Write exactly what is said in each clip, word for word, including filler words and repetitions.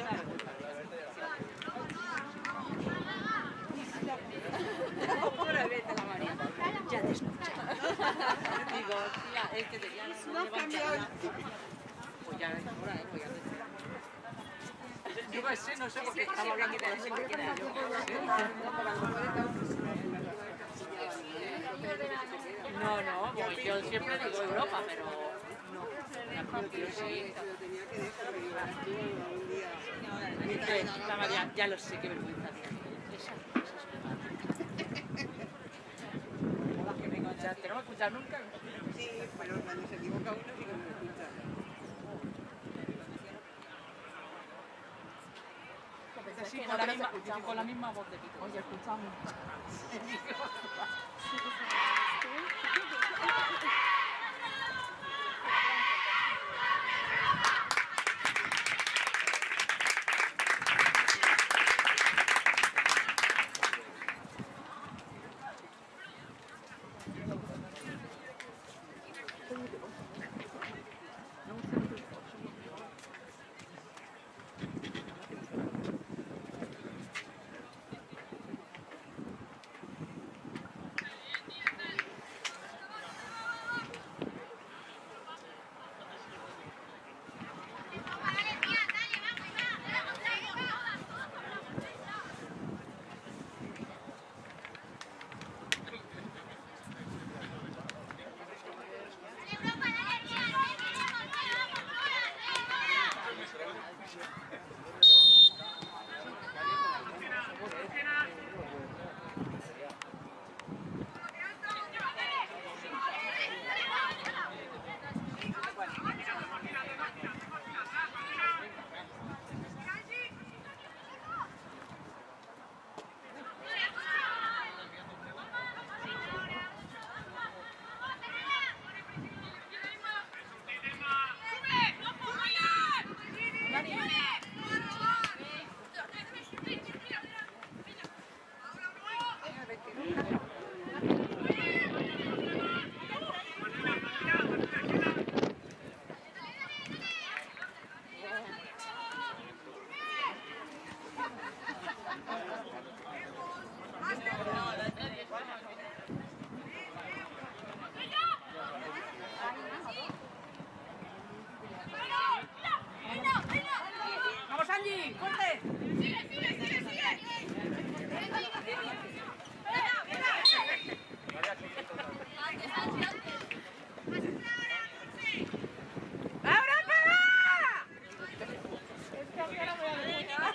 Ya te escucha. Digo, tía, es que te ya no has cambiado. Pues ya es hora, ¿eh? Pues ya te... Yo no sé, no sé, porque estamos hablando de eso que quiera. No, no, pues yo siempre digo Europa, pero no. Yo sí. Dice, la María, ya lo sé, qué vergüenza tiene. Esa, esa es mi madre. Hola, que vengo ya. ¿Te no me escuchas nunca? Sí, pero cuando se equivoca uno sí que me escucha. Sí, con la, misma, con la misma voz de Pico. Oye, escuchamos. ¡Vamos, Angie! ¡Corte! ¡Sigue, sigue, sigue, sigue! ¡Ahora para! Es que a mí ahora me voy a ver.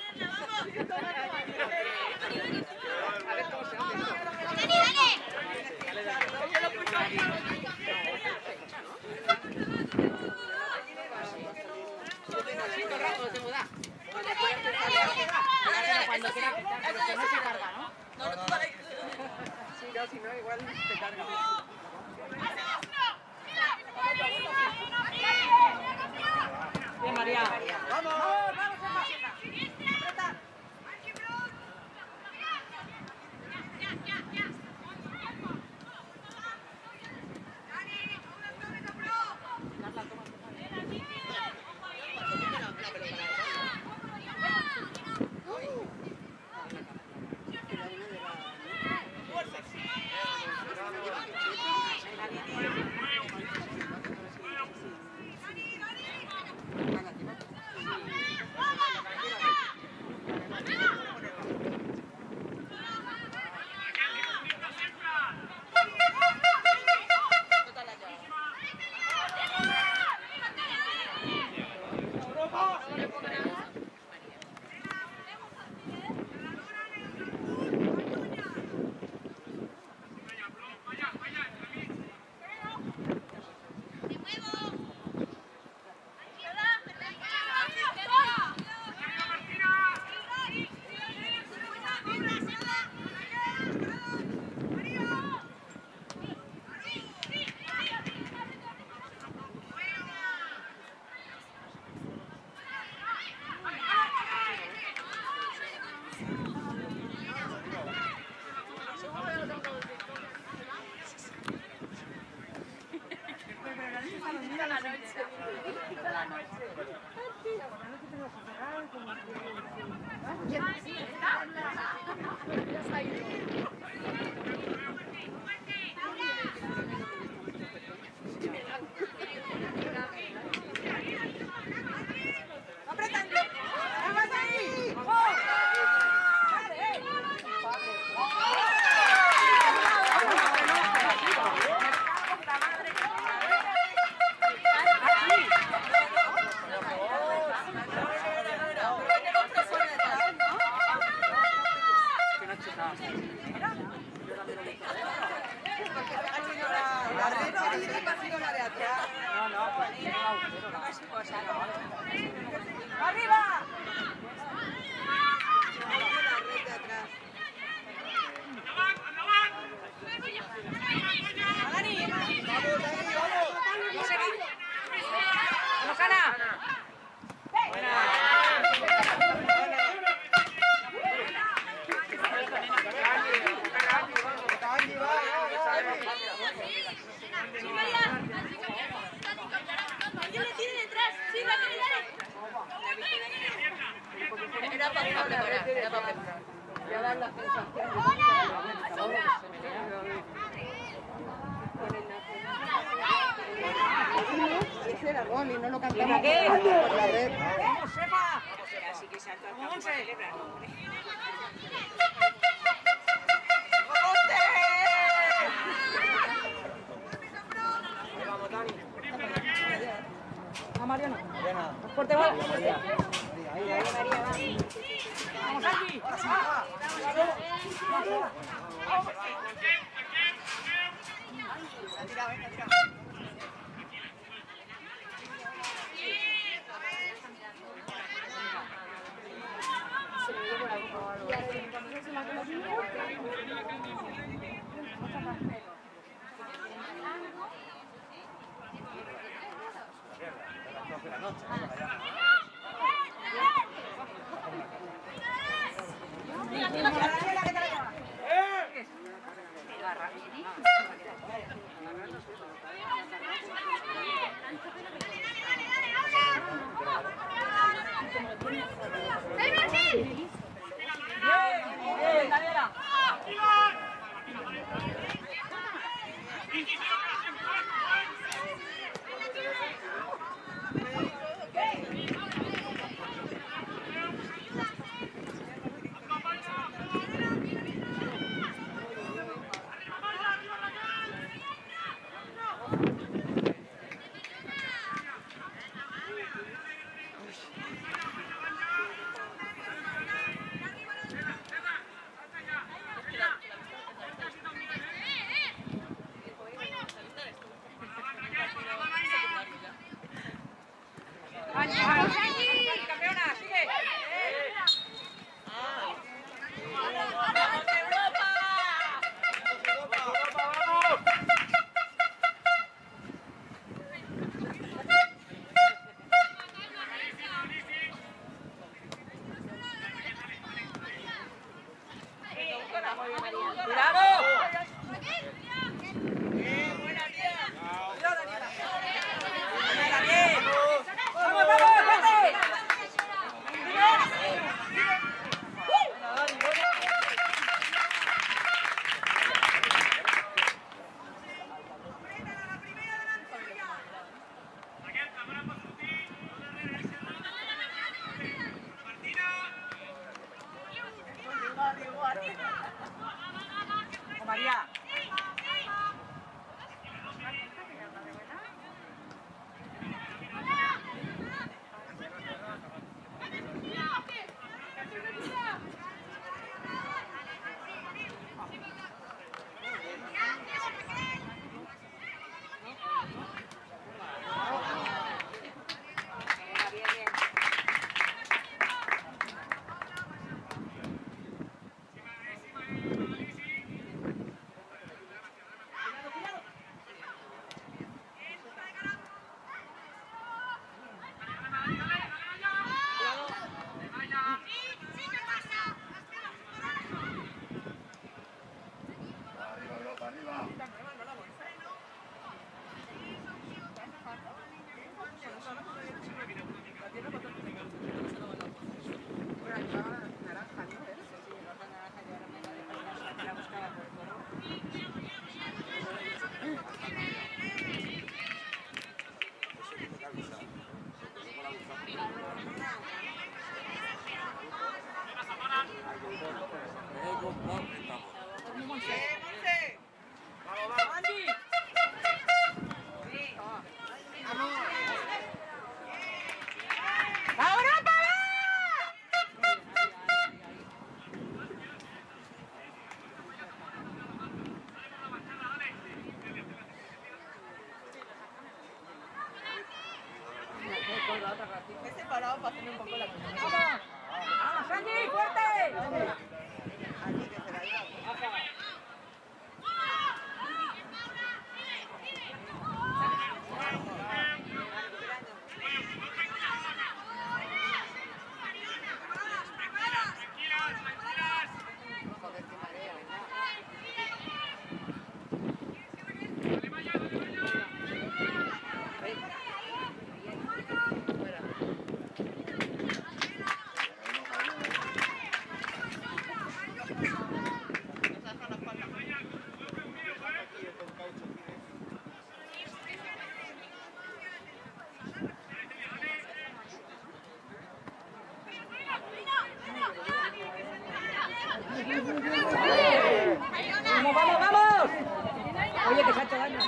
A ver cómo se hace. ¡Dani, dale! Cuando quiera, pero que no se carga, ¿no? No, no, no. Sí, no, si no, igual te carga. Bien, María. ¡Vamos! ¡Vamos, vamos, Emma! La noche. La noche tengo que cerrar como que... Ese era gol y no lo cantamos por la red. ¡Vamos, Sepa! Así que salta el campo para celebrarlo, hombre. Vamos, Dani. A Mariana. Mariana. Fuerte, va. María. Ahí, ahí, María, va. Vamos, Angie. Tira, venga, tira. María. Bueno, lado para hacerle un poco la cosa. ¡Vamos, Sandy, fuerte! Aquí que se la lleva. Joder, qué marea, ¿verdad? Fuera. ¡Vamos, vamos, vamos! Oye, que se ha hecho daño.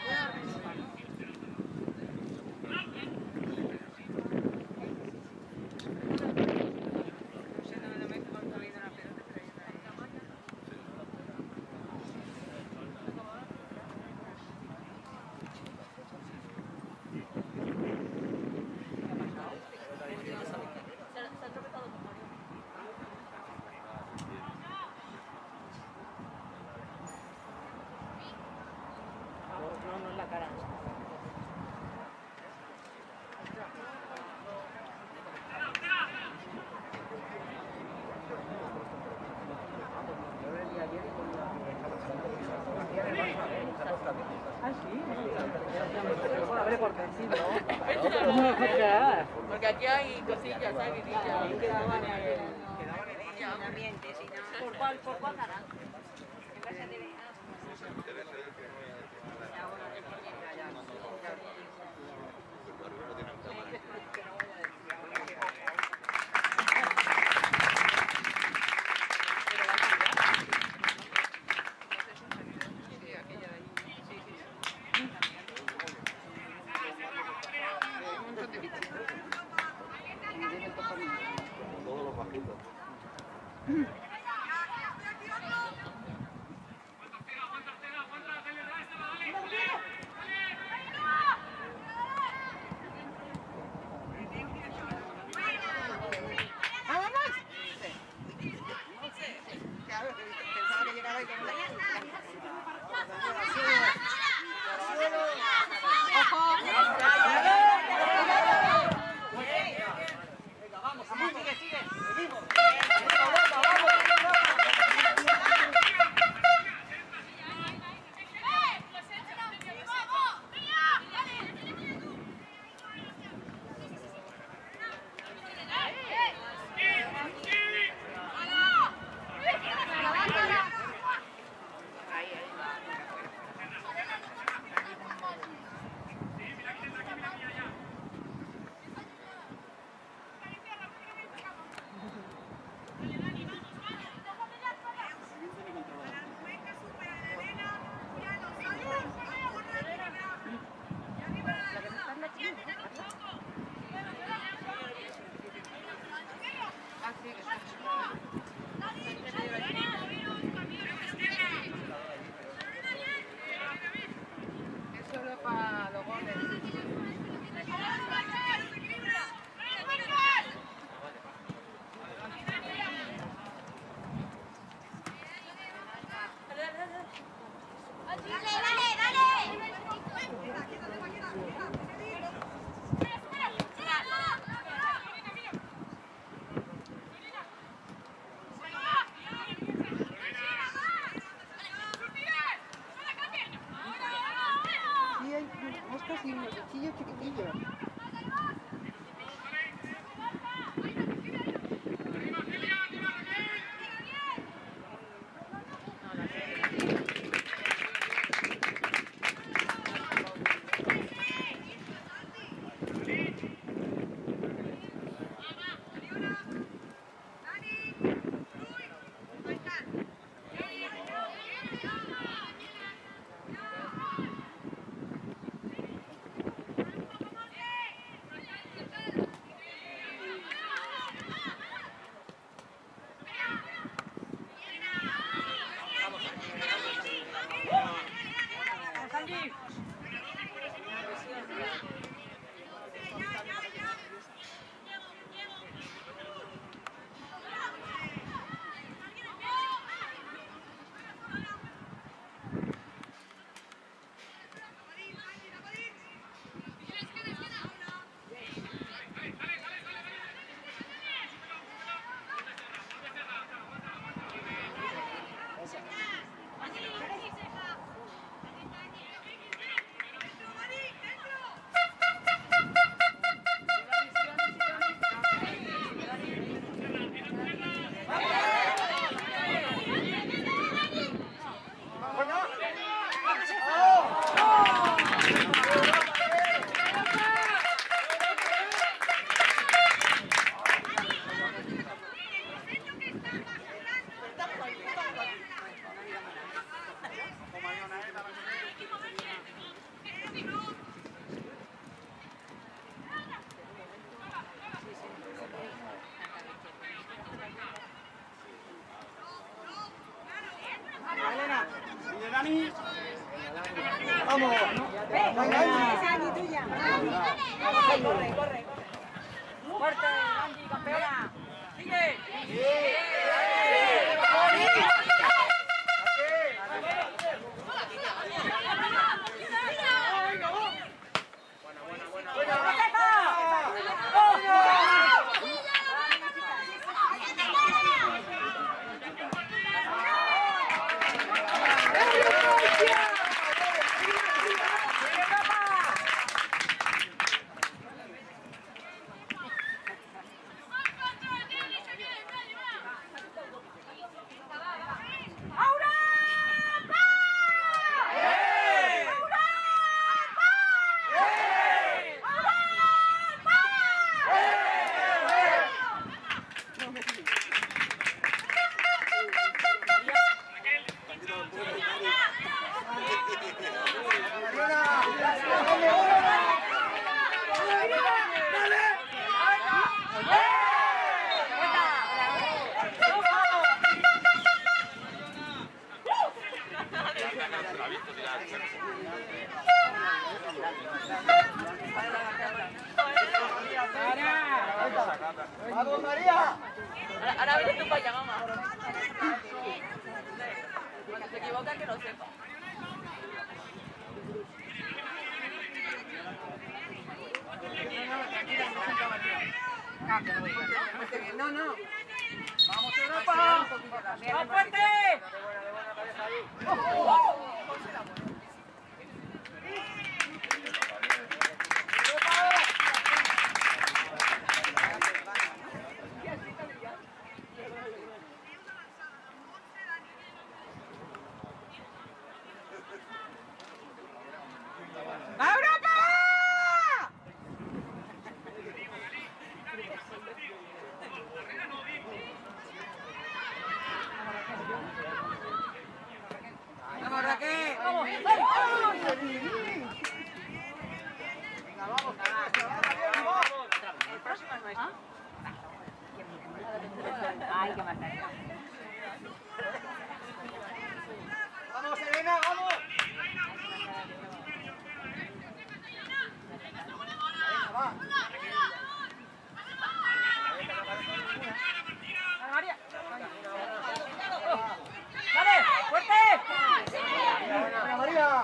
No, no es la cara. Ah, sí. Abre por vencido. Porque aquí hay cosillas, hay vidillas. Quedaban en el ambiente, si no... ¿Por cuál, por cuál cara? ¿Qué pasa de ver? Todos los bajitos. ¡Vámonos! Claro, pensaba que llegaba y con la... Sigue, sigue. Es solo para los goles. Dale, dale, dale. vamos. No engañes. Esa ni tuya. Corre, corre. Fuerte, Angie, campeona. Sigue. ¡Vamos, María! Ahora abre tu paya, mamá. Cuando se equivoca, que lo sepa. No, no. ¡Vamos, Europa! ¡Más fuerte! ¡Vamos, Raquel! ¡Vamos! El próximo es nuestro. Ay, qué más tarde. ¡Vamos, Elena! ¡Vamos! ¡Va! María. ¡Vale! ¡Fuerte! ¡Buena, María!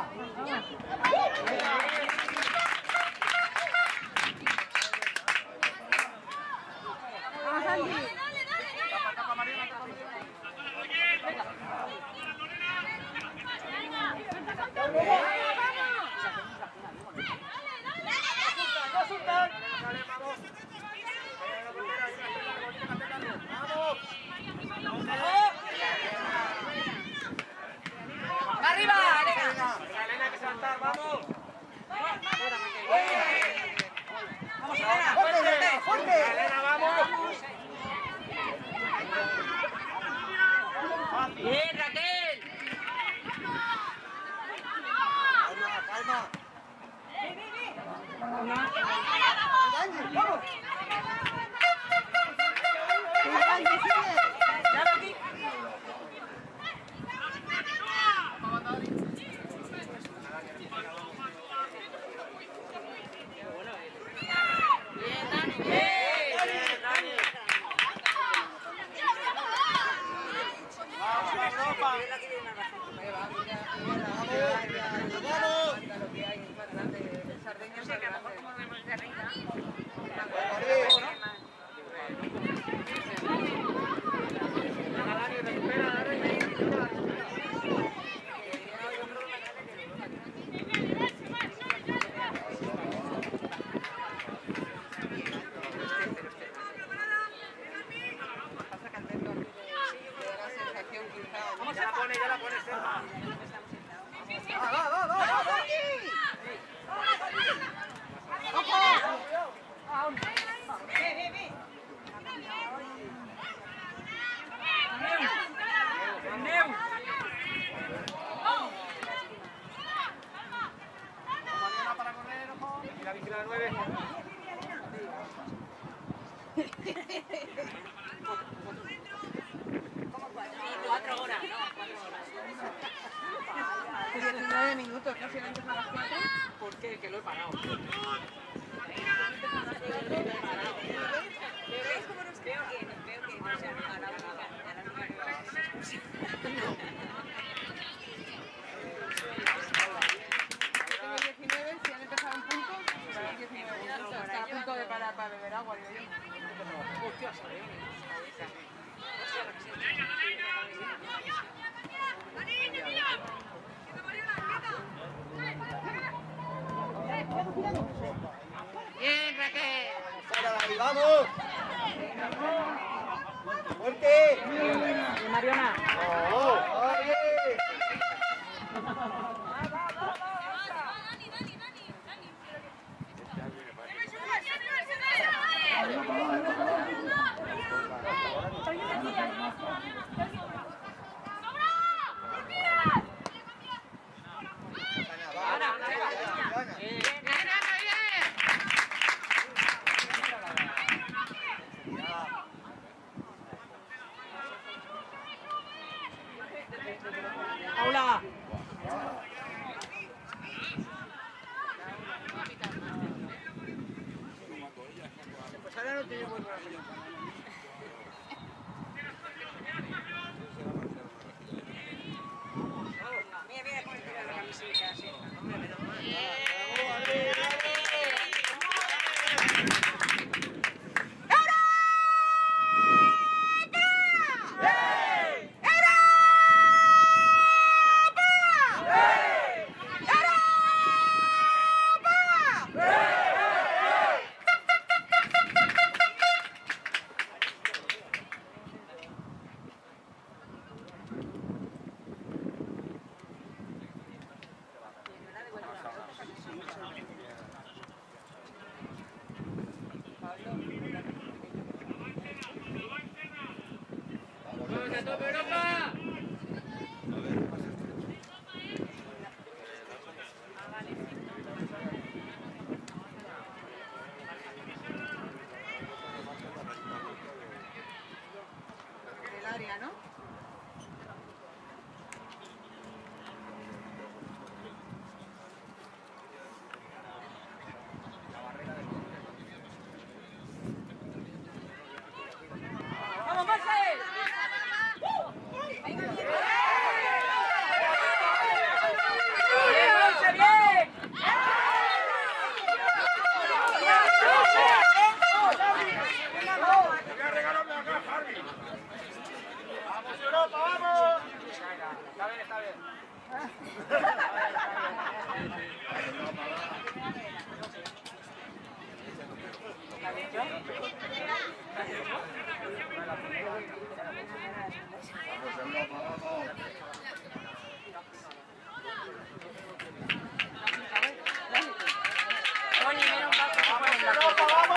Vamos, Angie. ¡Arriba, Elena! Elena, que saltar, vamos. ¡Vamos, Elena! ¡Fuerte, fuerte! Elena, vamos. ¡Bien, Raquel! Calma, calma. Angie, vamos. Angie, sigue. ¡Ya lo vi! Bien, Dani. Bien, Dani. ¡Vamos, Europa! Ya la pone, ya la pone, Selma. ¡Va, va, va, va! ¡Vamos aquí! ¡Ojo! Ve, ve, ve. ¡Neu! Mariana para correr, ojo. Y la vigila nueve. Cuatro horas, no, cuatro horas. diecinueve minutos. no sé, antes a las cuatro. ¿Por qué? Que lo he parado. ¿Veis cómo nos veo que veo que no se han a la única, a la única que va a Tengo diecinueve, si han empezado un punto, para el diecinueve. O sea, está a punto de parar para beber agua, digo yo. Hostia, Bien, Raquel. ¡Vamos! ¡Fuerte! Mariona. ¡Oh! ¡Oye! Paula. Pues ahora no tenemos buena pelota. Mira, mira cómo le tira la camiseta así. Hombre, menos mal. El área, ¿no? ¡Vamos, Marcel! ¡Vamos, Europa, vamos! Está bien, está bien. Tony, mira un vaso que pone en la ¡Europa, foto. vamos!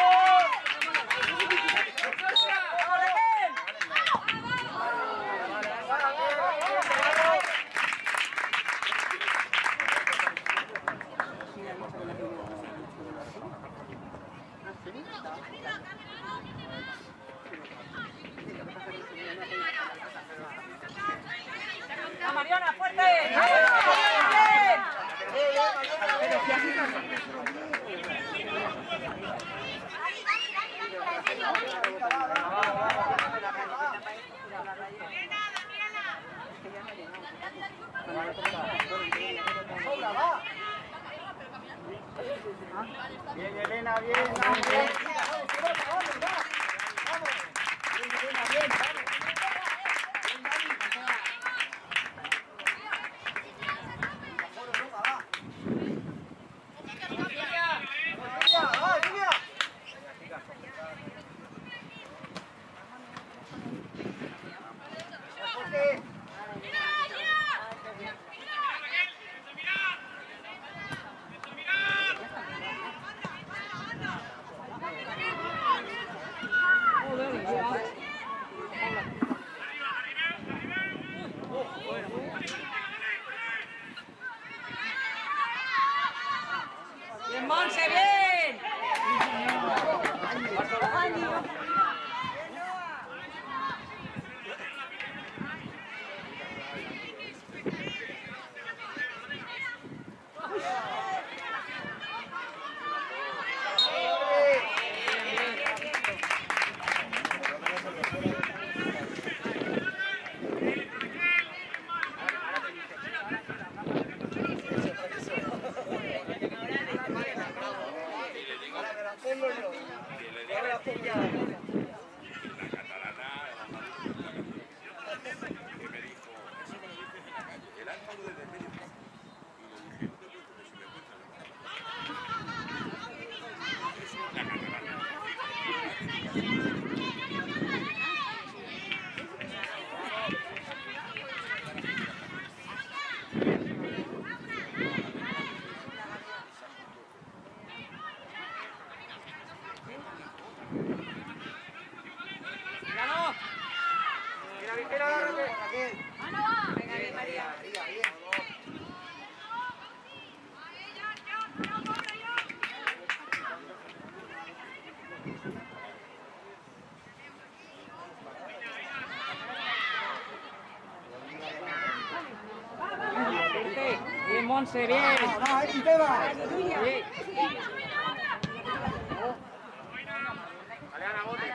¡La Mariona, fuerte! Bien, Elena, bien, vamos, bien. Vamos, Europa, vamos, vamos. Vamos. Bien, Elena, bien, vamos. que me dijo, eso me lo dices en la calle, el alma lo desde medio. Y le dije, no te preocupes, si me encuentras la catedral. Mira, vigila la Raquel. Venga, bien, María. Bien, Monse, bien. ¡Va, ahí te va! Bien. Vale, Ana, bote.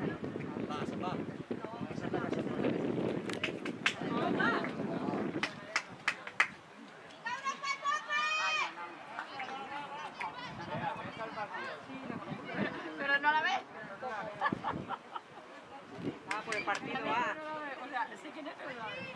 Pero no la ves. Ah, por el partido A. O sea, sé quién es, pero no la ves.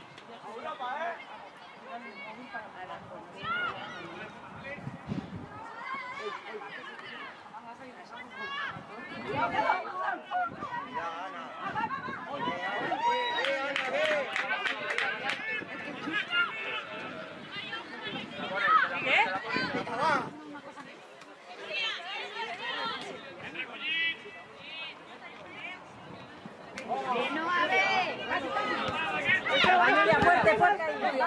Que no va a ver. Fuerte, fuerte ahí.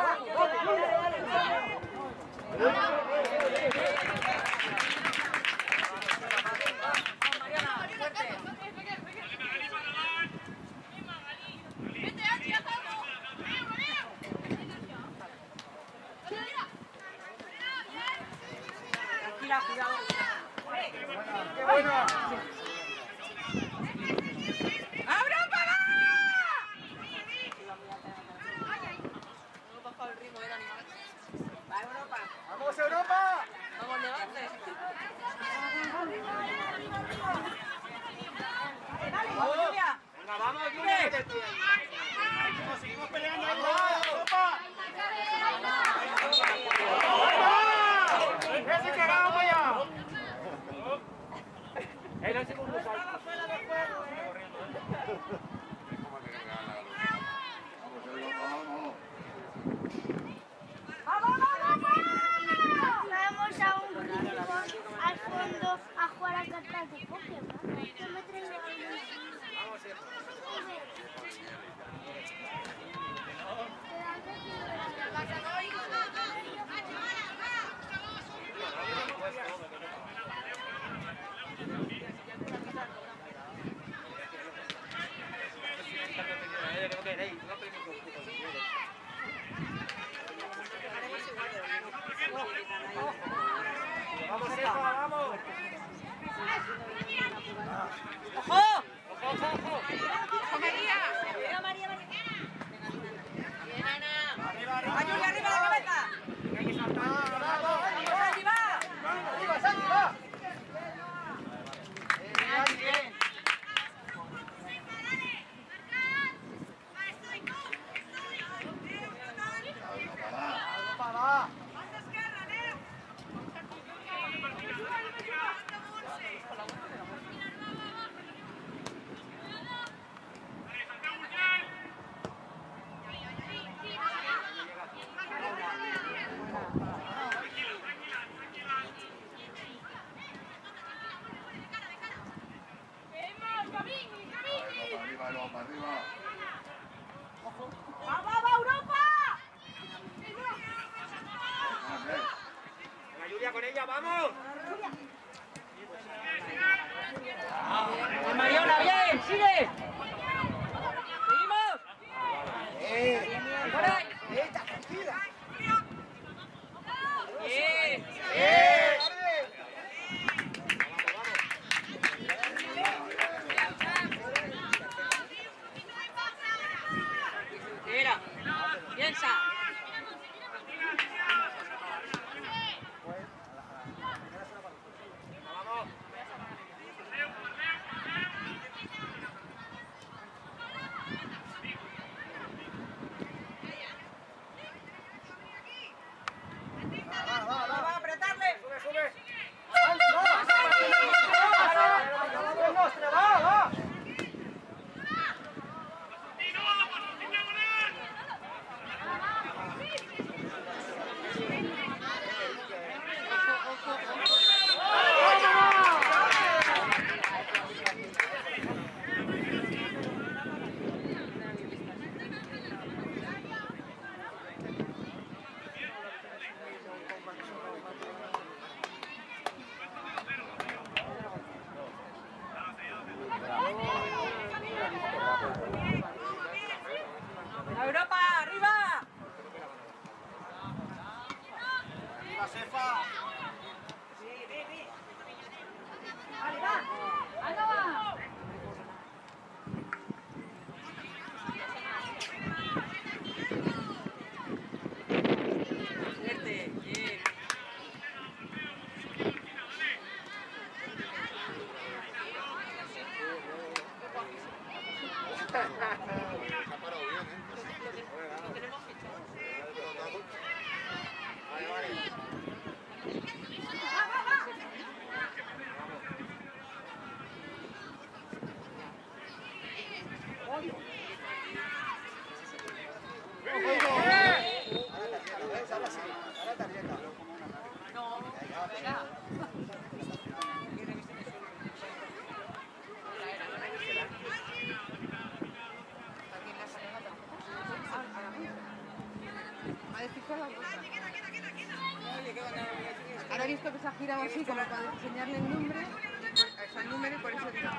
Tranquila, cuidado. ¡Qué bueno! Va Europa. ¡Vamos, Europa! Vamos, levante. Vamos, Julia. Venga, vamos, Julia. Seguimos, seguimos peleando. ¡Europa! ¡Europa! ¡Ese que vamos allá! ¡El el segundo salto! Vamos a un grupo al fondo a jugar a cartas de Pokémon. Yo me traigo ¡Vamos, Eva, vamos! ¡Ojo! ¡Ojo, ojo, ojo! María. Venga, María, María. Bien, Ana. ¡Arriba, arriba! ¡Ayuda arriba la cabeza! ¡Hay que saltar! ¡Vamos! ¡Santi, va! ¡Arriba, Santi, va! Bien, bien. ¡Europa, va! Venga, Julia, con ella, ¡vamos! Bien, Mariona, bien, sigue. Seguimos. ¡Eh! Por ahí. ¡Esta, tranquila! Bien. ¡Eh! Mira. Piensa. ¡Vamos! ¡Europa, arriba! ¡Arriba, Sefa! Vale, va. ¡Anda, va! Suerte, bien. Ahora he visto que se ha girado así como para enseñarle el nombre, o sea, el número y por eso digo.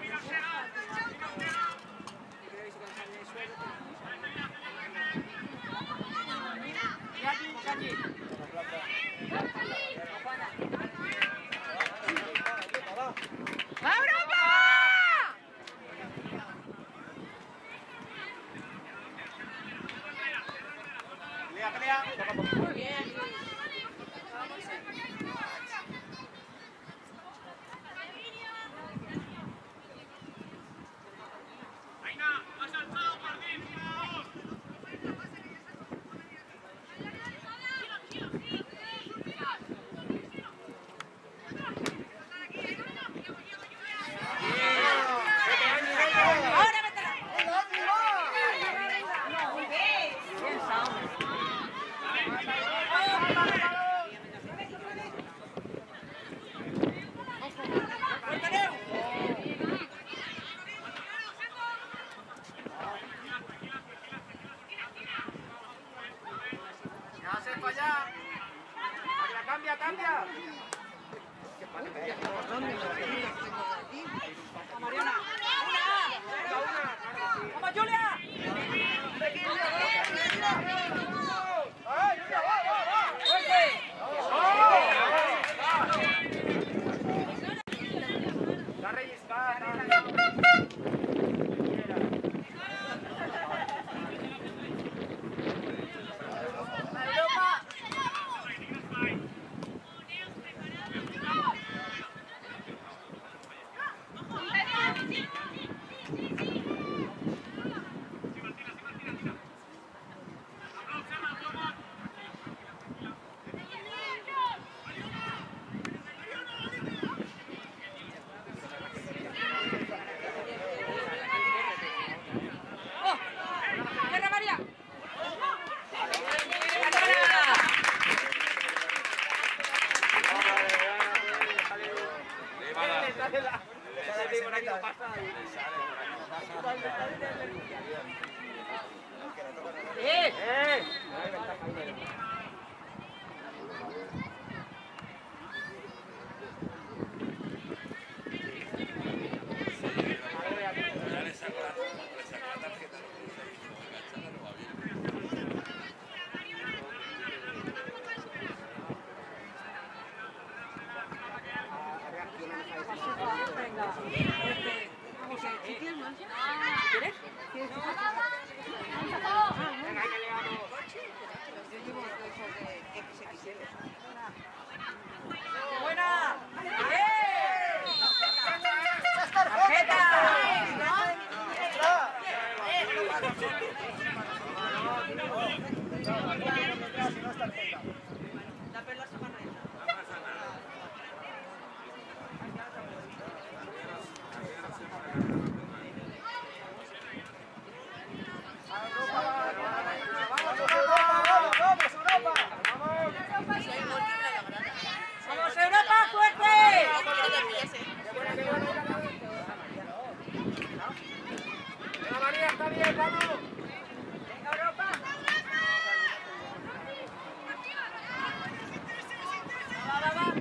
Pelea, pelea. Muy bien. Ya, Sefa, ya. Cambia, cambia. Mariana. ¡Vamos, Julia! La relliscada. ¡Guerra, María! ¡Eh! ¡Buena! ¡Vamos, Europa, fuerte! Venga, María, está bien, vamos. ¡Venga, Europa! ¡Va, va, va!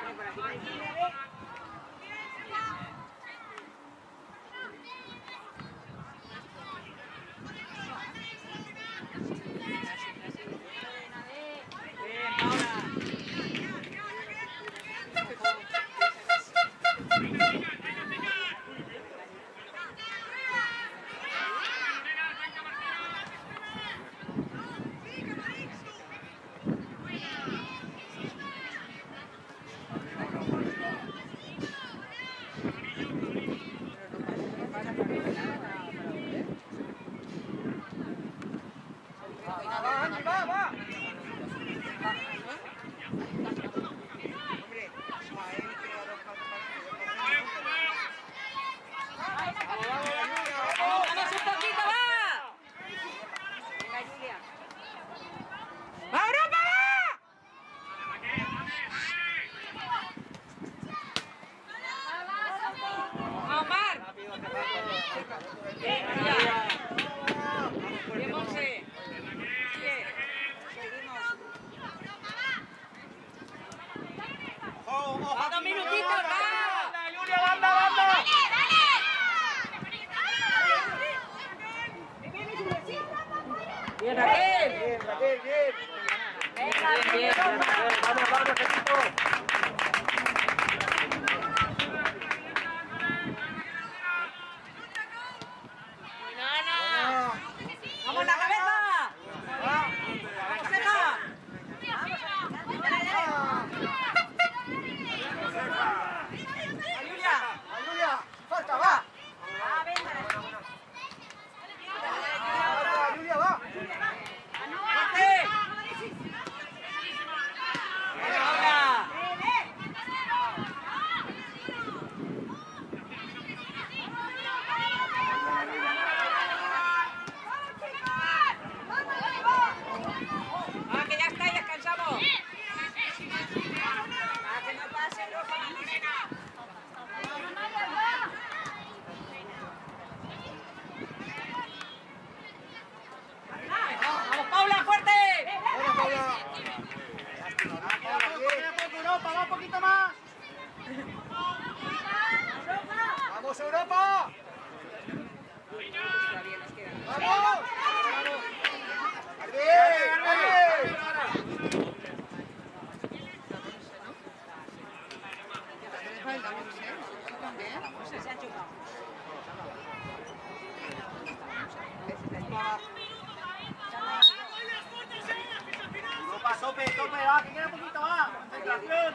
Tope, tope, va, que queda un poquito más. Concentración.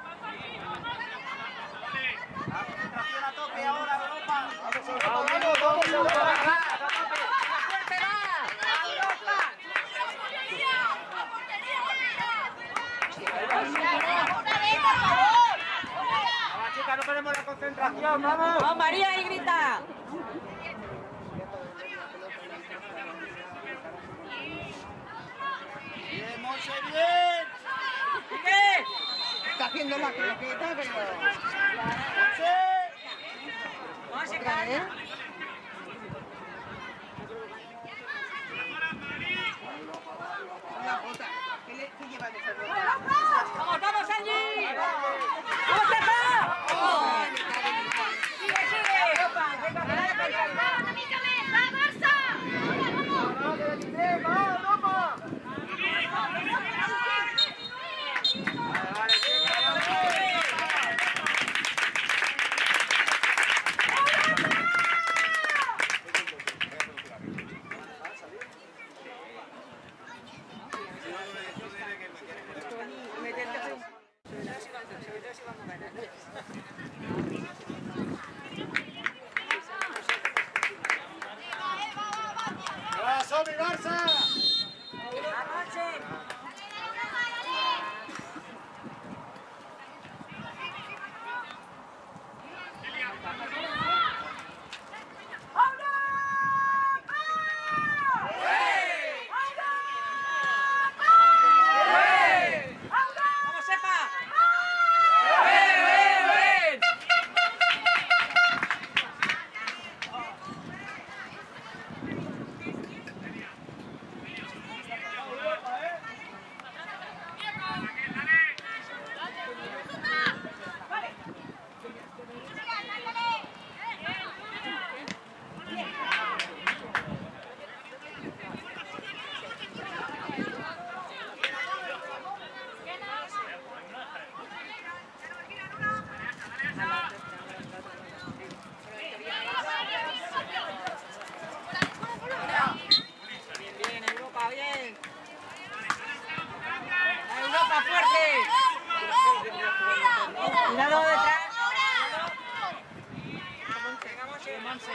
La concentración a tope ahora, Europa. Vamos, vamos, vamos, Europa. ¡Fuerte va! ¡Europa! Vamos, chicas, no perdemos la concentración, vamos. ¡Vamos, María, y grita! Bien, Monse, bien. ¡Sigue! Está haciendo la croqueta, pero... Monse. ¿Otra vez? Una bota. ¿Qué, le, qué lleva de esa bota? ¡Vamos, vamos, Angie! ¡Vamos, Pepa! ¡Oh! ¡Sigue, sigue! ¡Va, Somi, Barça! ¡Vamos, Sepa! ¡Ven, ven, ven! Manse.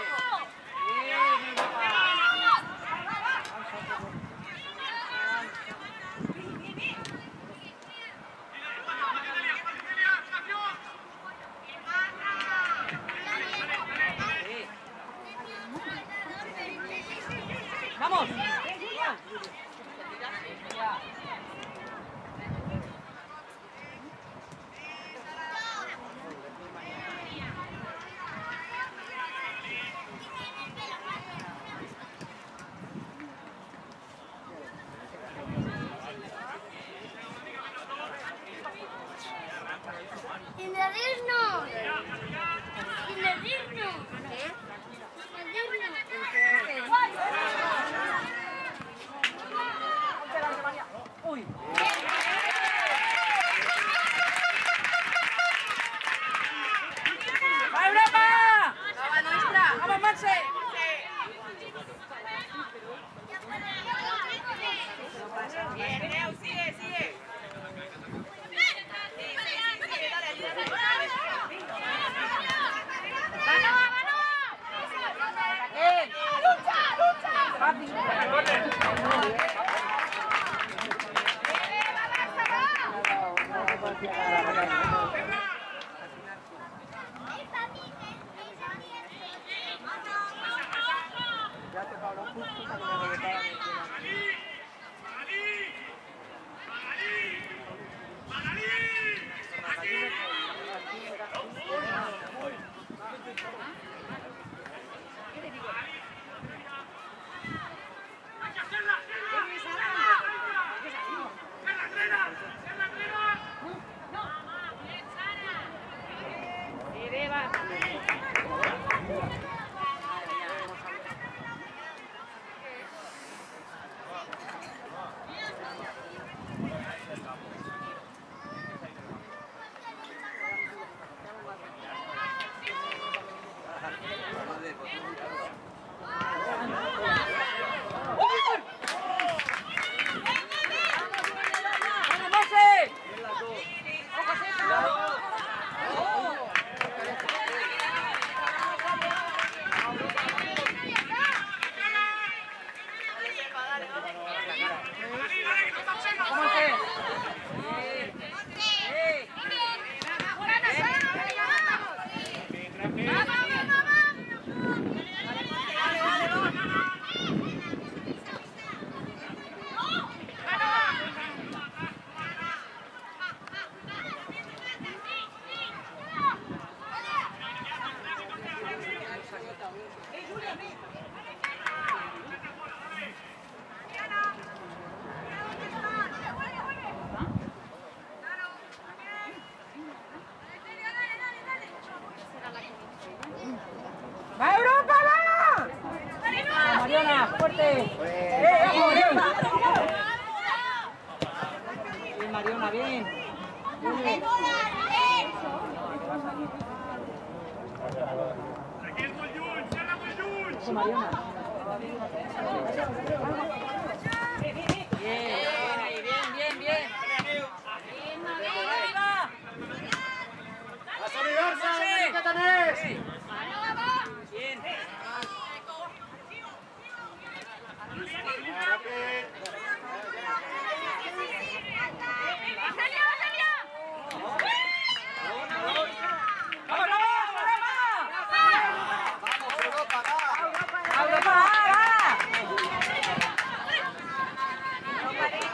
¡Vamos! Sin decirnos. Sin decirnos. ¿Qué? Sin decirnos. ¡Uy! ¡Va Europa! ¡Nova nuestra! ¡Vamos, Manse! Bien, Neu, sigue, sigue. ¡Va Europa, va! Mariona, fuerte. ¡Eh, vamos, Mariona! Bien, Mariona, bien. Bien. Eso, Mariona. Bien, ahí, bien, bien, bien. ¡Arriba! ¡A solidarse! ¿Qué tenéis? Sí. Bien. ¡Europa, va!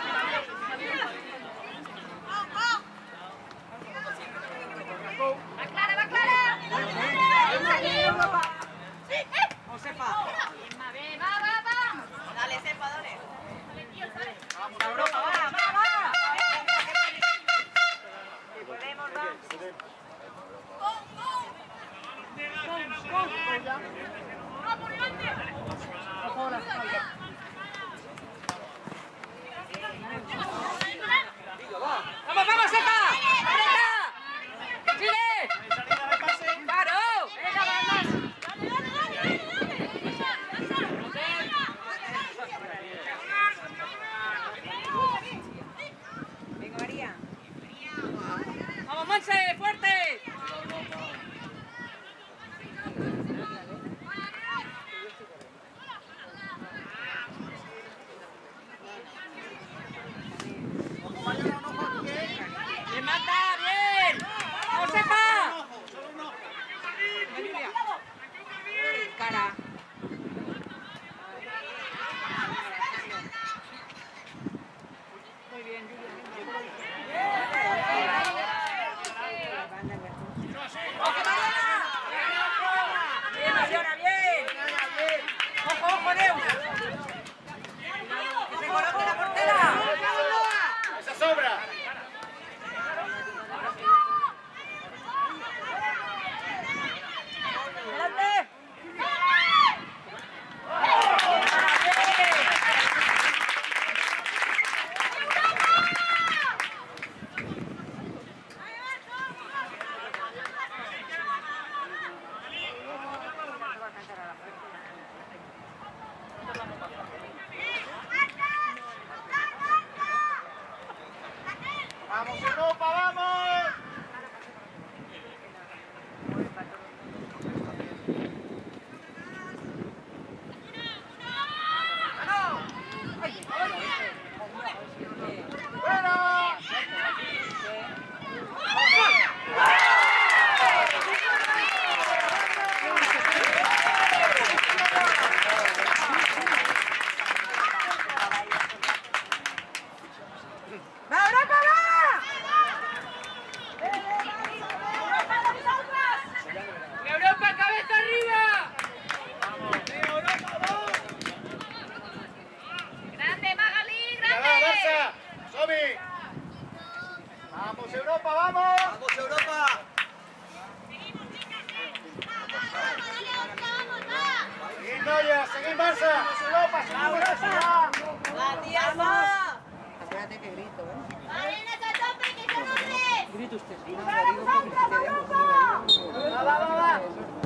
¡La tía va! Espérate que grito, ¿eh? ¡Arena, que tope, que yo no sé! Grito usted, sí, no, le digo porque si queremos. ¡Va, va, va, va!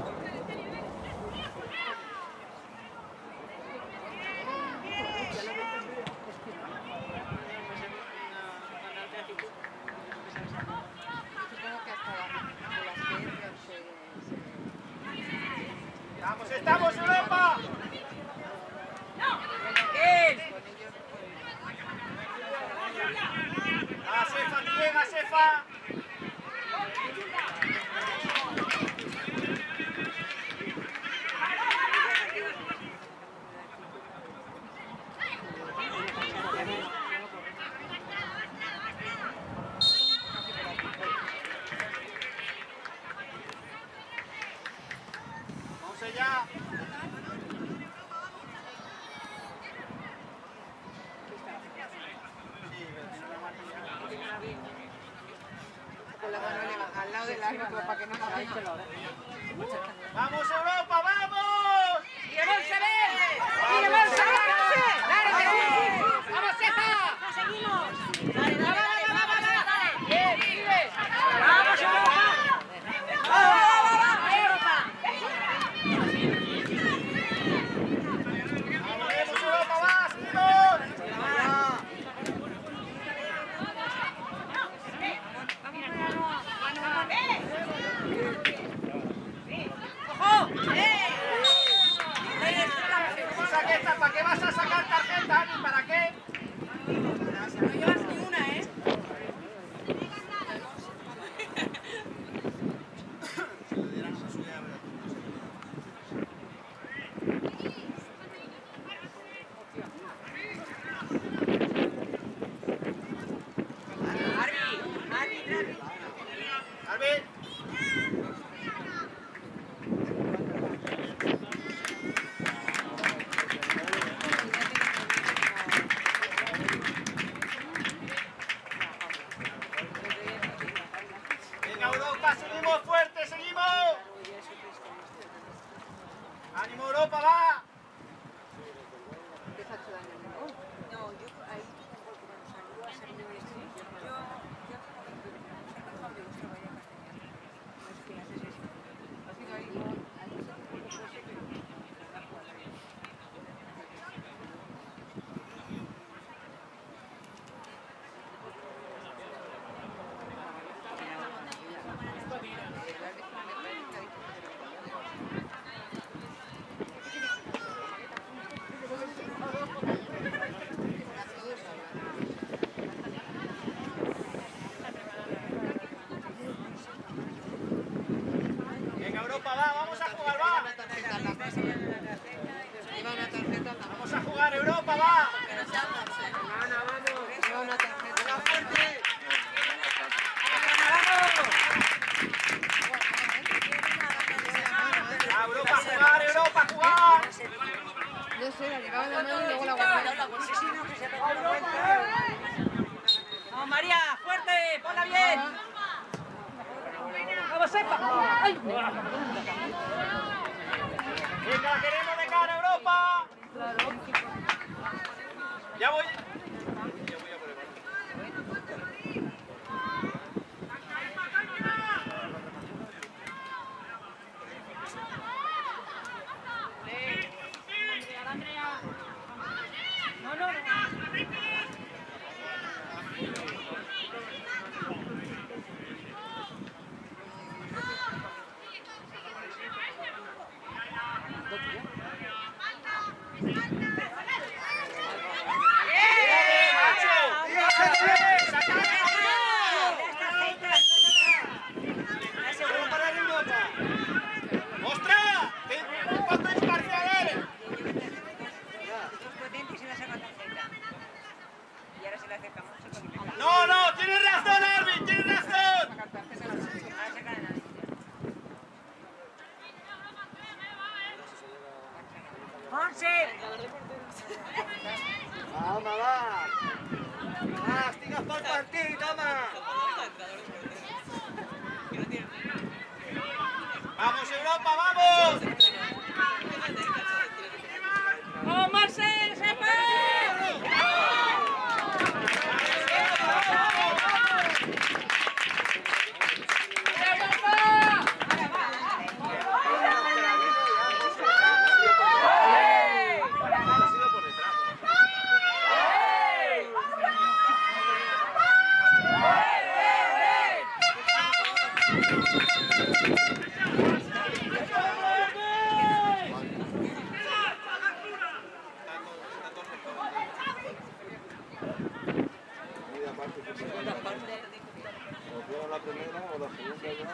Supongo que hasta las ferias se... ¡Vamos, estamos, Europa! ¡A Sefa, que llega, Sefa! Vamos allá. Con la mano elevada, al lado del árbitro para que no nos vean. ¡Vamos, Europa, vamos! ¡Vamos, Sebel! ¡Vamos, Sebel! ¡Dale! ¡Vamos, Sefa! ¡Seguimos! ¡Dale, dale, dale, dale, dale! ¡Bien, sigue! ¡Vamos, Europa! ¡Va, va, va, va! ¡Europa! ¡Vamos, Europa, va! ¡Seguimos! ¡Ojo! Saca esta, ¿para qué vas a sacar tarjeta, Ani? ¿Para qué? No llevas ni una, ¿eh? Alvin. Venga, Europa, seguimos fuerte, seguimos. ¡Ánimo, Europa, va! ¿Qué se ha hecho daño? No, yo ahí tengo el que me salió a salir de este. Yo, yo, me gusta María Castellana. Es que haces eso. ¿Ha sido ahí? Venga, Europa, va, vamos a jugar, va. Lleva una tarjeta en la mano. Vamos a jugar, Europa, va. Lleva una tarjeta en la mano. Va, Europa, a jugar, Europa, a jugar. No sé, la llevaba en la mano y luego la guardaba. ¡Vamos, María! ¡Fuerte! ¡Ponla bien! ¡Vamos, Sefa! ¡Ay! Venga, la queremos de cara, Europa. Ya voy. Ya voy a por el balón. No, no, no. ¡Ostras! ¿Cuánto imparcial eres? No, no, tienes razón, Arvin, tienes razón. ¡Monse! Toma, va. Va, estigas por partido, toma. Vamos, Europa, vamos. ¡Vamos, Marce! La primera o la segunda ya.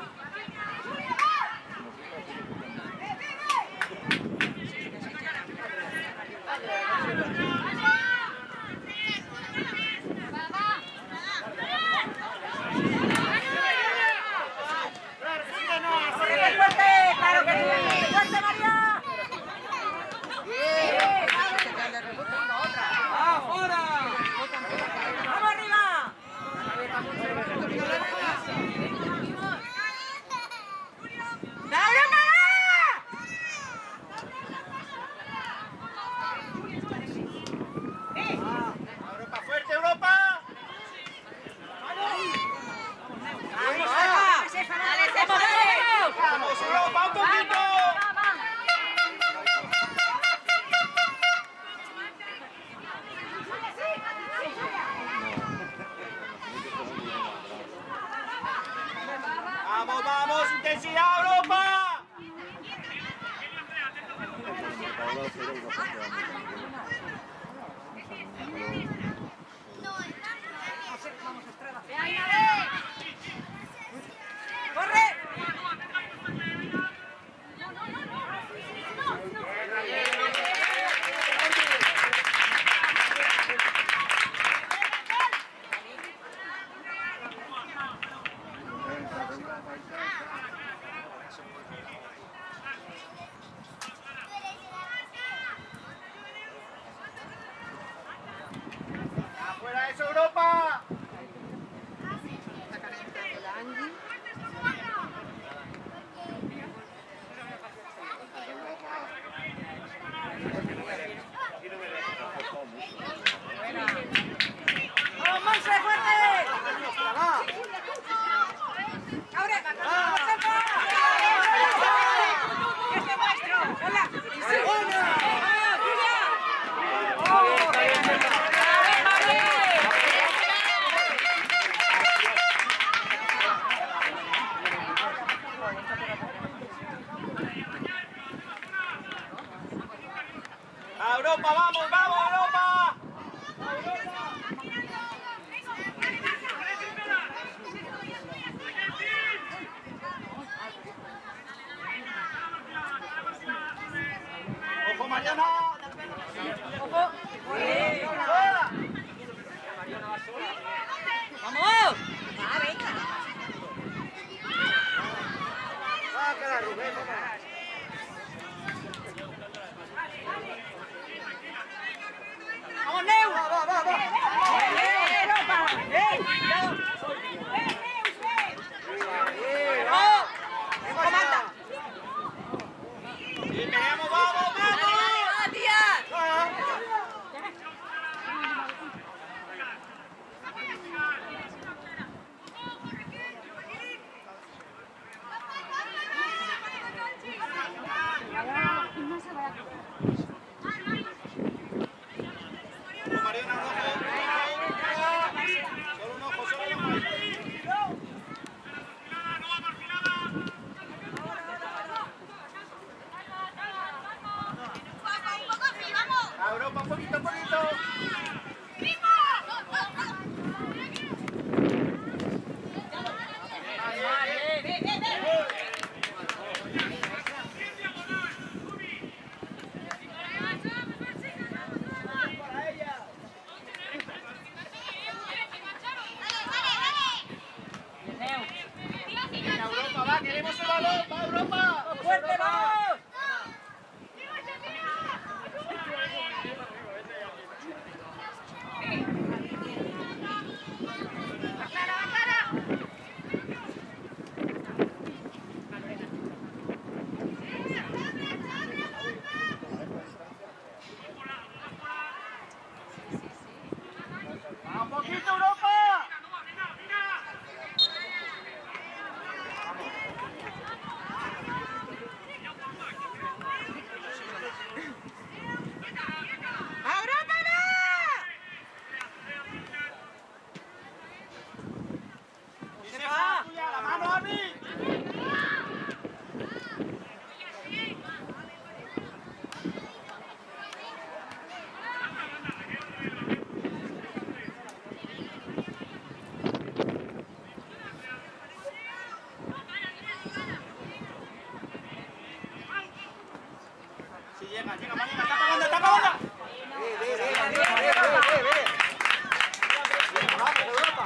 ¡Vamos, vamos! ¡Intensidad, Europa! ¡Corre! ¡Afuera eso, Europa! Está calentando la Angie. ¡Vamos, Monse, fuerte! ¡Abre! ¡Vamos, centro! ¡Este maestro! ¡Hola! ¡A Europa, vamos, vamos, Europa! ¡Ojo, Mariana! ¡Ojo! ¡Hola! ¡Vamos! ¡Sácala, Rubén! ¡Vamos, Neu! ¡Va, va, va! va. ¡Eh, Europa! ¡Eh! ¡Oh! ¡Comanda! ¡Y peleamos, vamos, vamos! Mariana, un ojo. Solo un ojo, solo un ojo. A Europa, un poquito, un poquito. Venga, Europa, va, queremos el balón, va, Europa. ¡Fuerte, vamos! ¡A un poquito, Europa! llega, llega, Mariana, está pagando, está pagando. Ve, ve, ve, ve, ve, ve, ve. Vamos, Europa.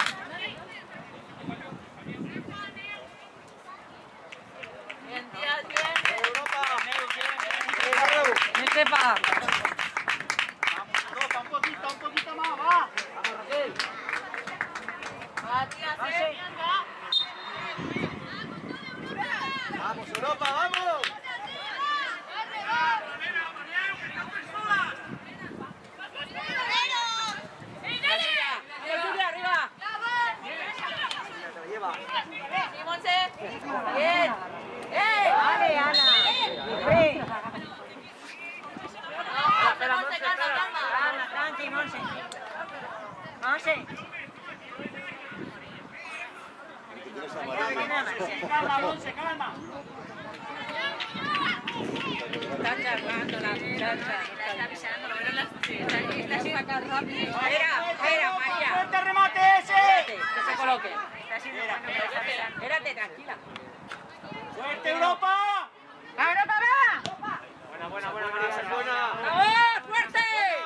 Bien, Díaz, bien. Europa. Bien, Pepa. Vamos, Europa, un poquito, un poquito más, va. Vamos, Raquel. Va, Díaz, eh. Vamos, Europa, vamos. Julia, arriba. Se la lleva. Sí, Monse. Bien. ¡Eh! Vale, Ana. Sí. Monse, Monse, calma, calma. Calma, tranqui, Monse. Monse. Calma, Monse, calma. Está charlando la muchacha. Está avisando, lo veo en las... Está así sacar rápido. Espera, espera, María. ¡Fuerte remate ese! Espérate, que se coloque. Espérate, tranquila. ¡Fuerte, Europa! ¡Va, Europa, va! Buena, buena, buena, María, buena. ¡Vamos, fuerte!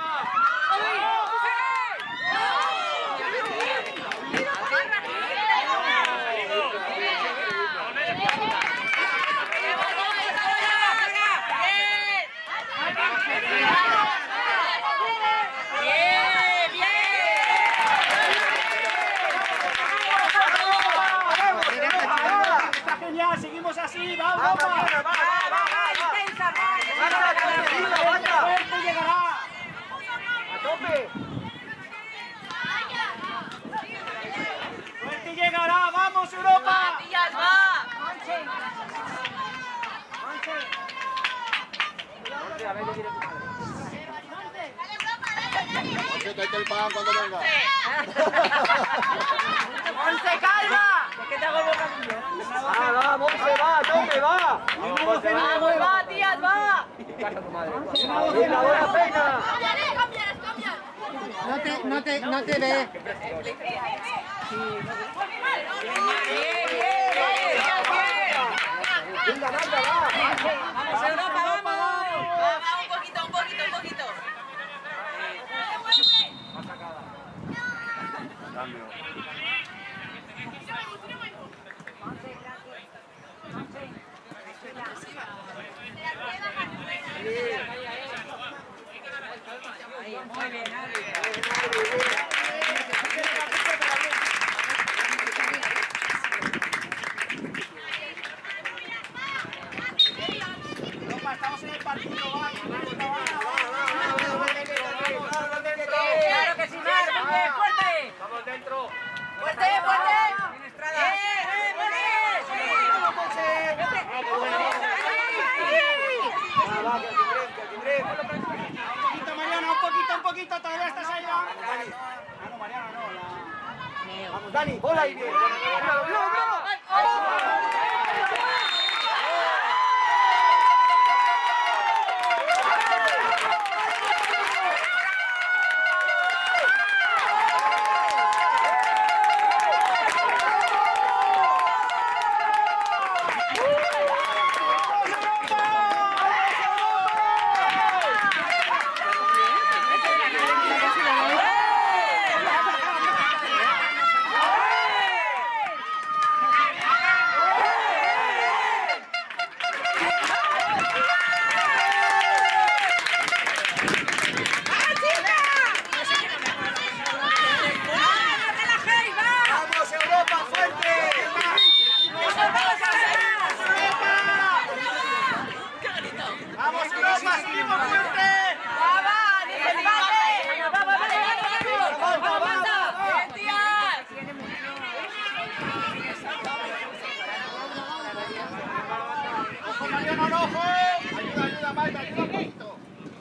Está genial, seguimos así, va, Europa. ¡Fuerte llegará! ¡A tope! ¡Fuerte llegará! ¡Vamos, Europa! ¡Díaz, va! Monse, a ver qué quiere tu madre. Monse, tráete el pan cuando venga. ¡Monse, calma! Va, va, Monse, va, a tope, va. Vamos, ¡Vamos, va, Díaz, va! casa tu madre. Venga, buena pena. No te, no te, no te ve. Venga, anda, va. ¡Vamos, Europa, vamos! Vamos, un poquito, un poquito, un poquito. Cambio. Muy bien, Europa, estamos en el partido, va. ¡Claro que sí, Mar! ¡Fuerte, fuerte! Vamos dentro. ¡Fuerte, fuerte! Estrada. ¡Eh, eh, fuerte! Vamos, Monse. Va, va, que al timbre, que al timbre. Un poquito, Mariana, un poquito, un poquito, todavía estás allá. Ah, no, Mariana, no, la... Vamos, Dani, bola ahí bien. ¡Bravo, bravo, bravo! ¡Vamos, Europa, fuerte! ¡Vamos, Europa, seguimos fuerte! ¡Aguanta, va, va, va! ¡Ojo, Mariana, al ojo! Ayuda, ayuda, Maita, ayuda un poquito.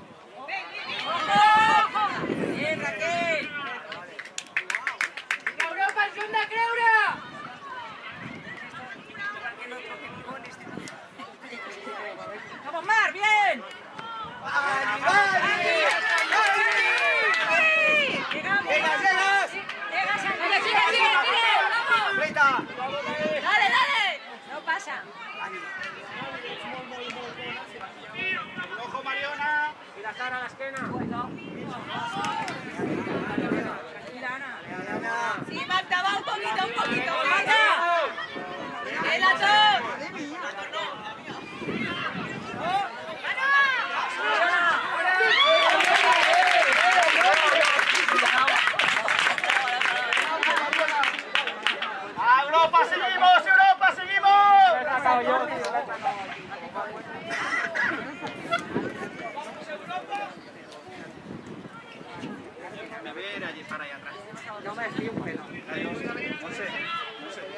¡Bien, Raquel! ¡Europa, el segunda creura! ¡Vamos, Mar! ¡Bien! ¡Vani, Vani! ¡Llegamos! ¡Llegas, llegas! ¡Llegas! ¡Sigue, sigue, sigue! ¡Vamos! ¡Rita! ¡Dale, dale! No pasa. Vani, Ojo, Mariona. Y la cara a la esquena. Sí, Marta, va un poquito, un poquito. ¡Marta! ¡El atón! ¡Europa, seguimos! ¡Europa, seguimos! A ver, allí para allá atrás. No me fío un pelo. No sé, no sé.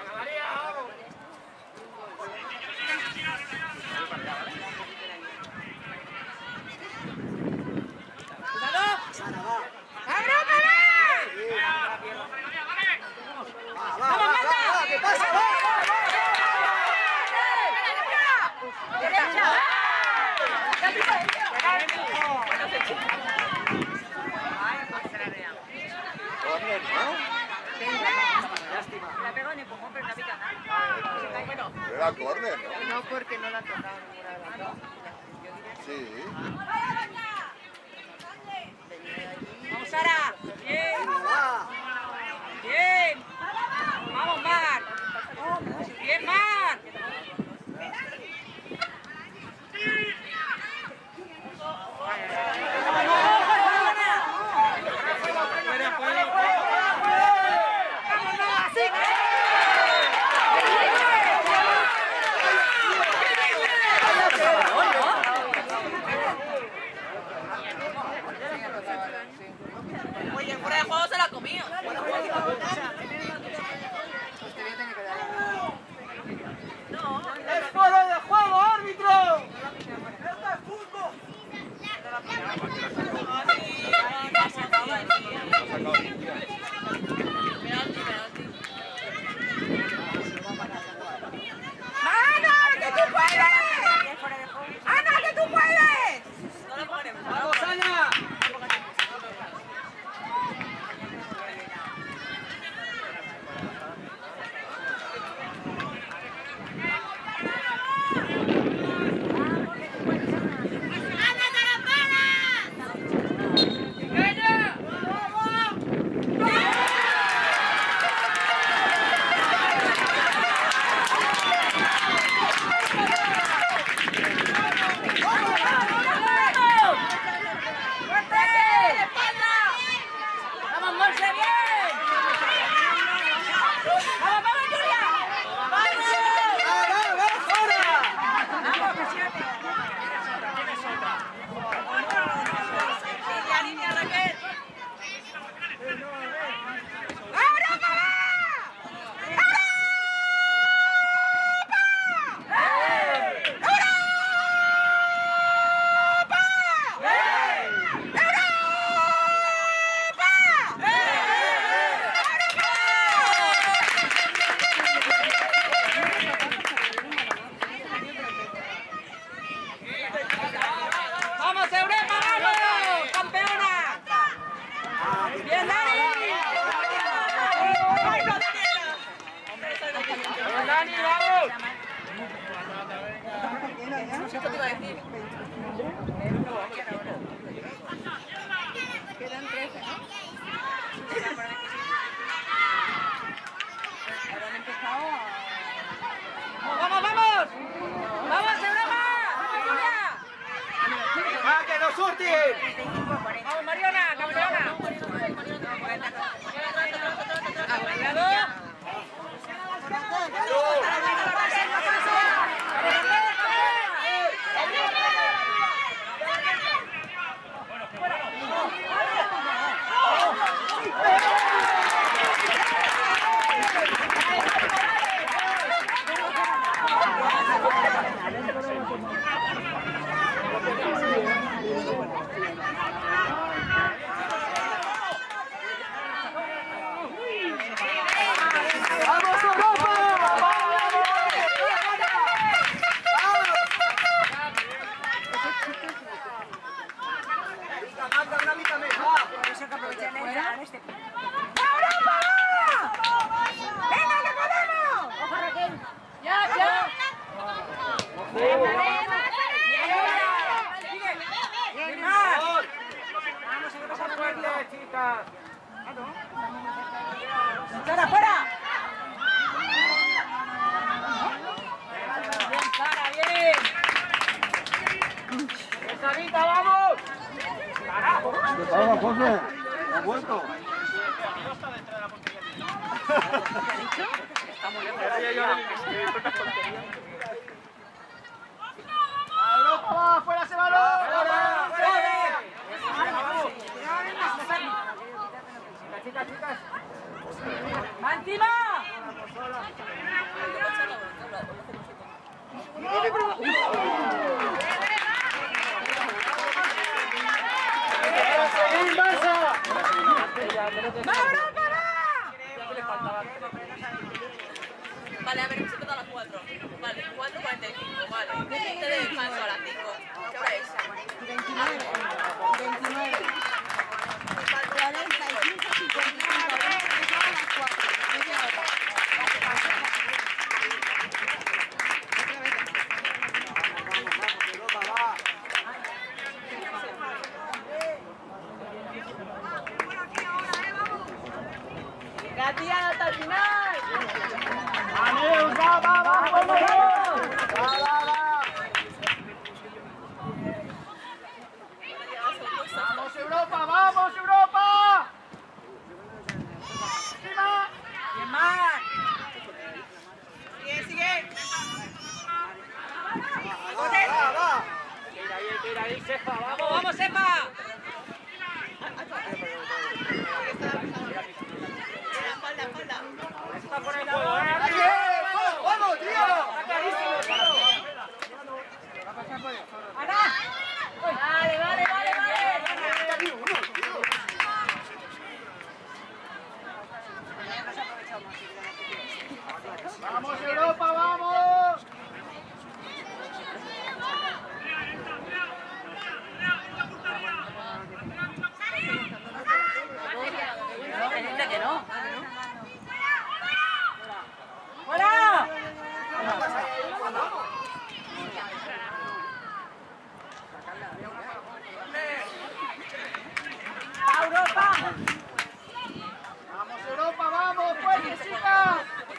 La pegó en empujón, pero no pica nada. Era córner, ¿no? No, porque no la han tocado ninguna de las dos. Sí. Vamos, Sara. Bien. Bien. Vamos, Mar. Bien, Mar. Oye, fuera de juego se la ha comido. ¡Es fuera de juego, árbitro! ¡Esto es fútbol! ¡Ana, que tú puedes! ¡Ana, que tú puedes! ¡Vamos, Ana! ¡Vamos, Monse, bien! ¡Vamos, vamos, Julia! ¡Vamos! ¡La niña Raquel! ¡Europa! ¡Vamos, Europa, vamos! ¡Campeona! ¡Bien, Dani! ¡Bien, Dani, vamos! Esto te iba a decir. Quedan trece, ¿no? Ahora han empezado a... ¡Vamos, vamos! ¡Vamos, Europa! ¡Julia! ¡Va, que nos surten! ¡Vamos, Mariona, campeona! ¡Cuidado! Marita, vamos! ¡Carajo! Vamos, José. ¿Ha vuelto? Está muy lejos. ¡Europa va! ¡Fuera ese balón! Chicas, chicas. ¡Va encima! ¡Seguir, Barça! Vale, a ver, hemos empezado a las cuatro. Vale, cuatro cuarenta y cinco, vale. Este de descanso a las cinco. ¿Qué hora es? veintinueve. veintinueve. cuarenta y cinco, cincuenta y cinco. Empezaba a las cuatro. Media hora. Gatilla hasta el final. ¡Adiós! ¡Va, va, va! ¡Vamos! ¡Va, va, va! ¡Vamos, Europa! ¡Vamos, Europa! ¡Encima! ¡Bien más! Sigue, sigue. ¡Va, va! Tira ahí, tira ahí, Sefa, vamos. ¡Vamos, vamos, Sepa! Espalda, espalda. Está por el juego, ¿eh? ¡Vamos, vamos, tío! Está clarísimo, tío. ¡Ana! Vale, vale, vale, vale. ¡Vamos, Europa, vamos! No, me dice que no. ¡Fuera! ¡Europa! ¡Vamos, Europa, vamos! ¡Fuerte, chicas!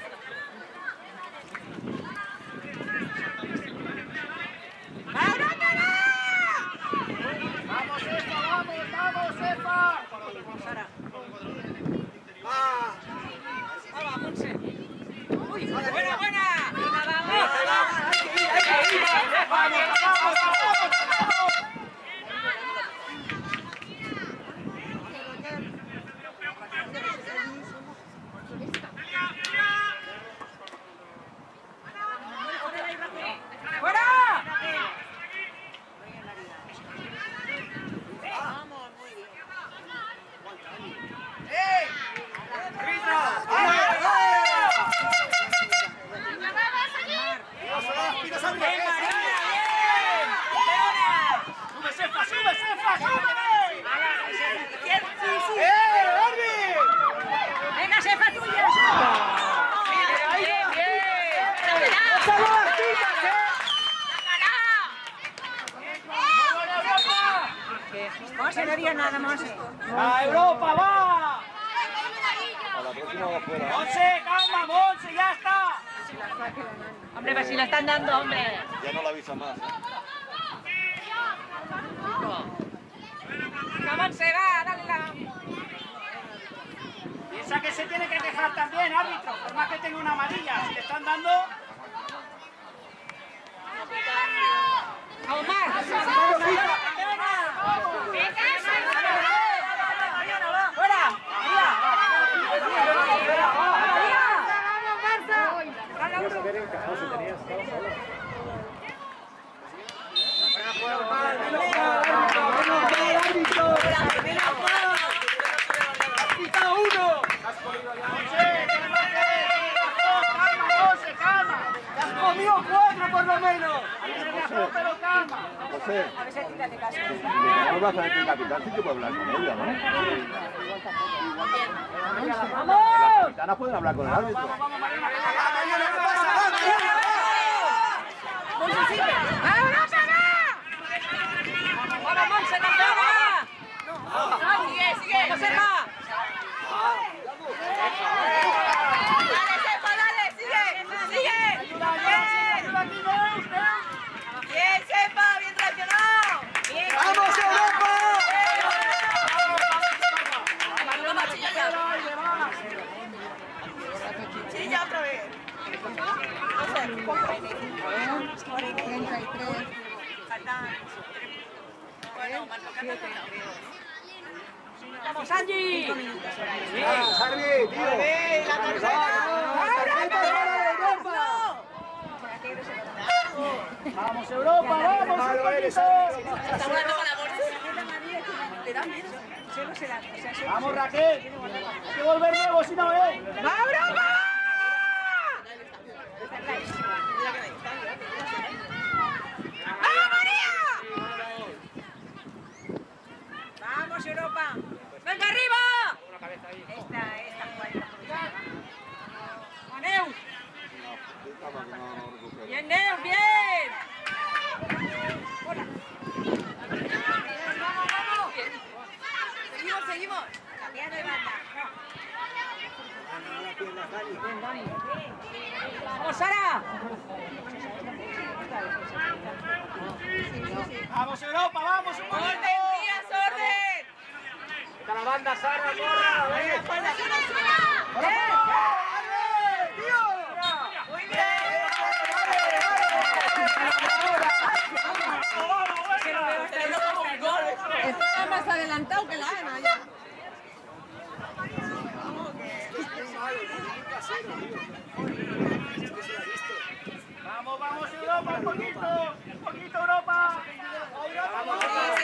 ¡Vamos, Efa, vamos, vamos, Efa! ¡Vamos, Monse! ¡Uy! ¡Buena, buena! ¡Vamos! ¡Vamos, vamos, vamos! ¡Fuera! ¡Sube, Sefa, sube, Sefa, sube! ¡Eh, Arby! ¡Venga, Sefa, tuya! ¡Bien, bien! Monse, no digas nada, Monse. ¡A Europa, va! A la próxima va fuera. ¡Monse, calma, Monse, ya está! Hombre, pues si le están dando, hombre. Ya no la avisa más. ¡Vamos, se va! ¡Dale la... Piensa que se tiene que dejar también, árbitro, por más que tenga una amarilla. Si le están dando... ¡Vamos más! ¡Fuera! ¡Quita uno! ¡Te has comido cuatro por lo menos! Pero calma. José, no vas a decir el capitán, sí que puede hablar con ella, ¿no? ¡Vamos! Las capitanas pueden hablar con el árbitro. ¡Vamos, Marina! ¡Qué pasa! ¡Vamos, Monse, campeona! Sigue, sigue. ¡Vamos, Sepa! Dale, Sefa, dale, sigue. Sigue. Bien. Bien, Sefa, bien reaccionado. Bien, treinta y tres. Bueno, más lo que hace creo. ¡Vamos, Angie! ¡Vamos, Sarvi, tío! ¡La ¡Vamos, Europa! ¡Vamos, un poquito! Está jugando con la bolsa. Le da miedo. Solo se da. O sea, ¡Vamos, Raquel! Hay que volver nuevo, si no, ¿eh? ¡Va, Europa! ¡Vamos, María! ¡Vamos, Europa! ¡Venga, arriba! Esta, esta jugada. ¡Neus! ¡Bien, Neus, bien! Seguimos, seguimos. Cambiando de banda. ¡Vamos, Sara! ¡Vamos, Europa! ¡Vamos, un poquito! ¡Orden, tías, orden! ¡Está la banda, Sara! ¡Corra! ¡Venga, espalda! Está más adelantado que la Ana ya. ¡Vamos, vamos, Europa! ¡Un poquito! ¡Un poquito, Europa! ¡Vamos,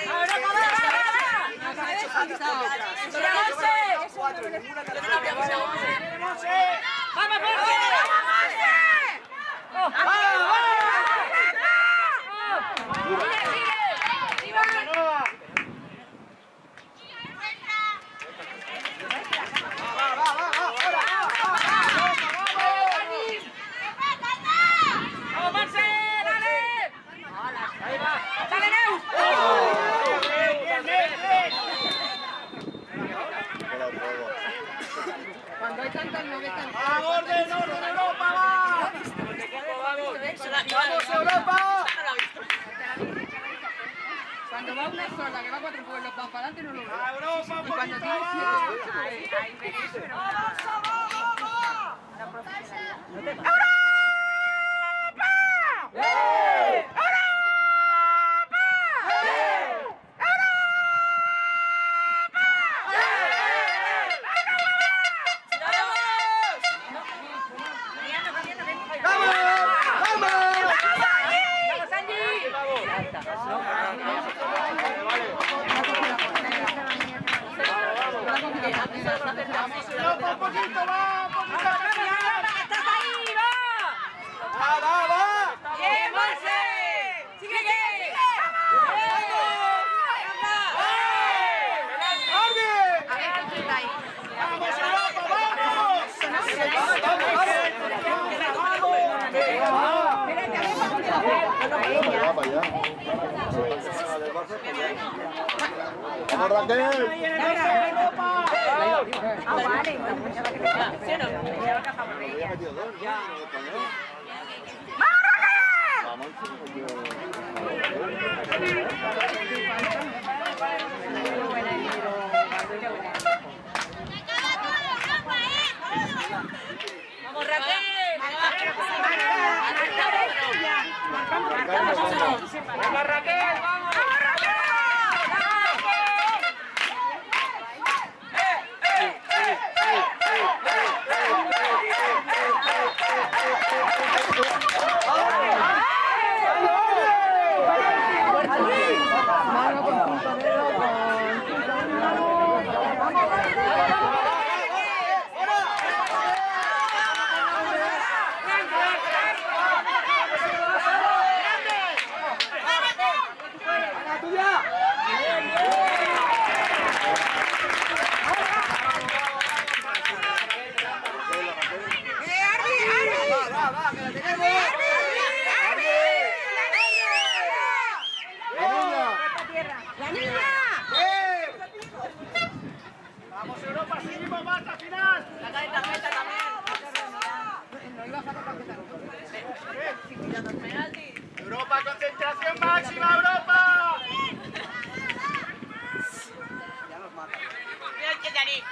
Cuando hay tantas novetas. ¡A orden, orden, Europa! ¡Va! ¡Vamos, Europa! Cuando va una sola, que va cuatro pueblos, va para adelante, no lo veo. ¡A Europa, un Y cuando poquito! tiene ¡Va! siete, ocho, ahí, ahí veréis, pero... ¡Vamos, Europa, un poquito! ¡Va! ¡Un poquito! ¡Estás ahí, va! ¡Va, va, va! ¡Bien, Monse! ¡Sigue, sigue! ¡Vamos, Europa, vamos! ¡Vamos, Raquel! Ah, vale. ¡Vamos, Raquel! ¡Venga, Raquel, vamos! ¡Vamos, Europa! ¡Seguimos más hasta final! La careta meta también. ¡Europa, concentración máxima, Europa! Mira el que te haré.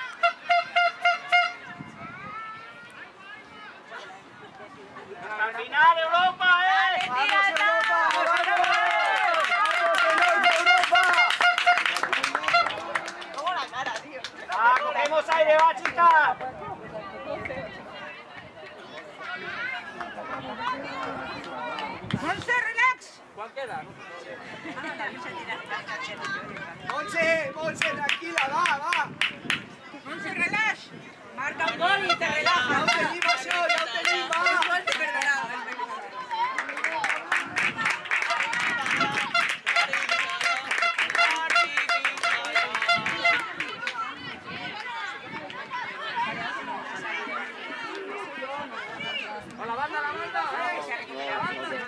¡Hasta el final, Europa, eh! ¡Vamos, Europa! Oscar! Monse, relax. ¿Cuál queda? Monse, Monse, tranquila, va, va. Monse, relax. Marca un gol y te relajas. Ya te digo yo, ya te digo, va. Te perdonaba. ¡Con la banda, la banda! ¡La banda!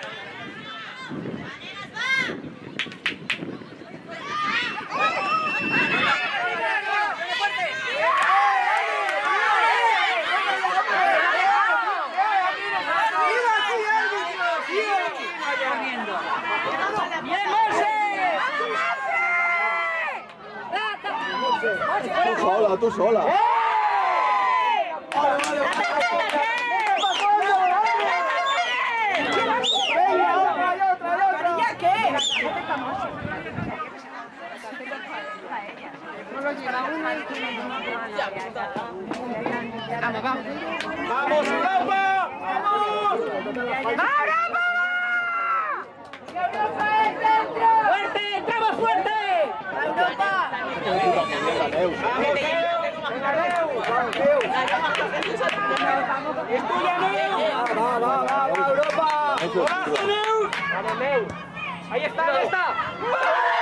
Tú sola, tú sola. Vamos, vamos. ¡Vamos, Europa! ¡Vamos! ¡Europa! ¡Fuerte! ¡Entramos fuerte! ¡Europa! ¡Es tuya, Neu! ¡Va, va, va, va, Europa! Eso es. ¡Golazo, Neu! ¡Vamos, Neu! ¡Ahí está, ahí está!